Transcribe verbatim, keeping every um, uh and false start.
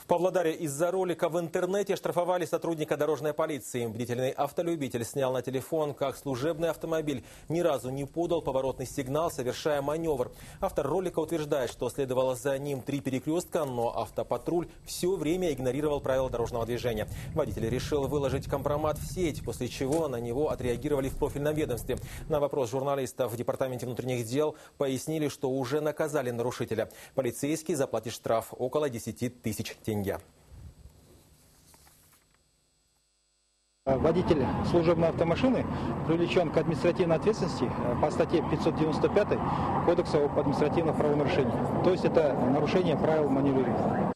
В Павлодаре из-за ролика в интернете штрафовали сотрудника дорожной полиции. Бдительный автолюбитель снял на телефон, как служебный автомобиль ни разу не подал поворотный сигнал, совершая маневр. Автор ролика утверждает, что следовало за ним три перекрестка, но автопатруль все время игнорировал правила дорожного движения. Водитель решил выложить компромат в сеть, после чего на него отреагировали в профильном ведомстве. На вопрос журналистов в Департаменте внутренних дел пояснили, что уже наказали нарушителя. Полицейский заплатит штраф около десяти тысяч тенге. Водитель служебной автомашины привлечен к административной ответственности по статье пятьсот девяносто пять Кодекса об административных правонарушениях. То есть это нарушение правил маневрирования.